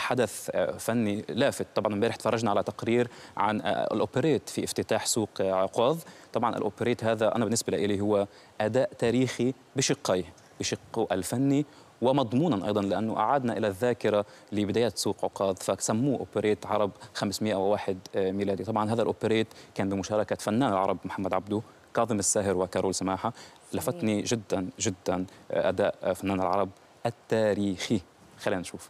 حدث فني لافت. طبعا امبارح تفرجنا على تقرير عن الأوبريت في افتتاح سوق عكاظ. طبعا الأوبريت هذا أنا بالنسبة لي هو أداء تاريخي بشقيه، بشقه الفني ومضمونا ايضا، لانه اعادنا الى الذاكره لبدايات سوق عكاظ، فسموه اوبريت عرب 501 ميلادي. طبعا هذا الاوبريت كان بمشاركه فنان العرب محمد عبده، كاظم الساهر وكارول سماحه. لفتني جدا جدا اداء فنان العرب التاريخي. خلينا نشوف.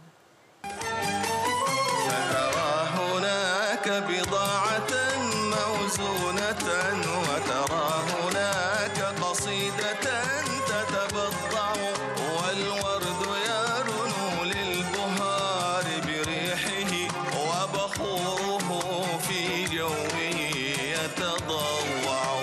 فترى هناك بضاعة موزونة، وترى هناك قصيدة تتبضع، والورد يرنو للبهار بريحه، وبخوره في جوه يتضوع.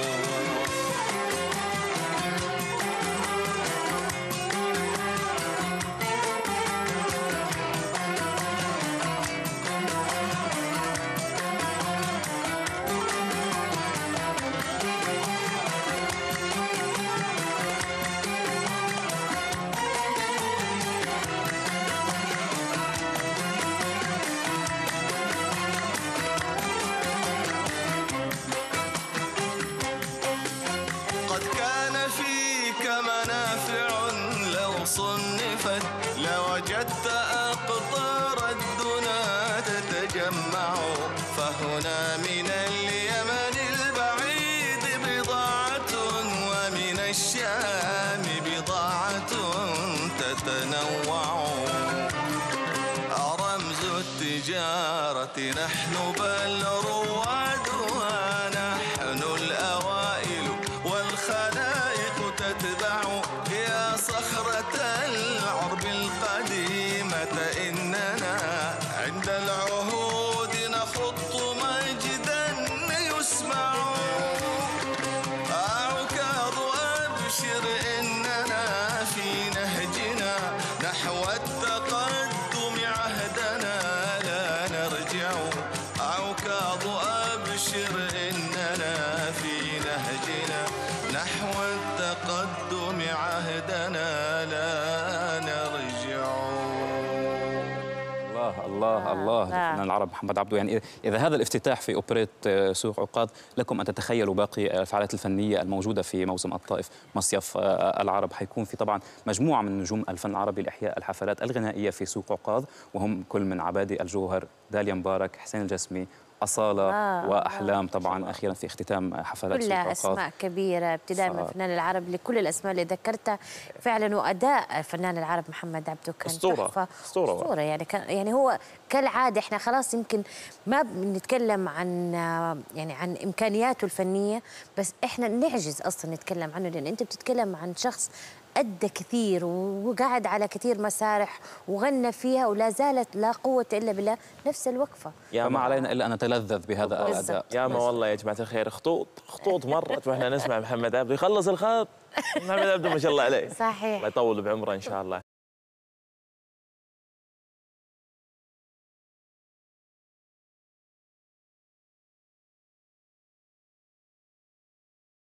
قد كان فيك منافع لو صنفت، لوجدت أقطار الدنا تتجمع. فهنا من اليمن البعيد بضاعة، ومن الشام بضاعة تتنوع. رمز التجارة نحن بل روادها، نحن الأوائل والخلائق تتبع. يا صخرة العرب القديمة إننا عند العهود نخط مجدا يسمع. عكاظ أبشر إننا في نهجنا نحو التقدم عهدنا لا نرجع. عكاظ أبشر إننا في نهجنا نحو التقدم عهدنا لا نرجع. الله الله الفنان العرب محمد عبده. يعني إذا هذا الافتتاح في أوبريت سوق عكاظ، لكم أن تتخيلوا باقي الفعاليات الفنية الموجودة في موسم الطائف مصيف العرب. حيكون في طبعا مجموعة من نجوم الفن العربي لإحياء الحفلات الغنائية في سوق عكاظ، وهم كل من عبادي الجوهر، داليا مبارك، حسين الجسمي، أصالة وأحلام. طبعا أخيرا في اختتام حفلات سوق عكاظ. كلها أسماء كبيرة ابتداء من الفنان العرب لكل الأسماء اللي ذكرتها فعلا. وأداء الفنان العرب محمد عبده كان تحفة، أسطورة. يعني هو كالعادة احنا خلاص يمكن ما بنتكلم عن عن إمكانياته الفنية، بس احنا نعجز أصلا نتكلم عنه، لأن أنت بتتكلم عن شخص أدى كثير وقعد على كثير مسارح وغنى فيها، ولا زالت لا قوة إلا بالله نفس الوقفة. ما علينا إلا أن نتلذذ بهذا الأداء. يا ما والله يا جماعة الخير، خطوط مرت واحنا نسمع محمد عبده يخلص الخط. محمد عبده ما شاء الله عليه، صحيح، الله يطول بعمره إن شاء الله.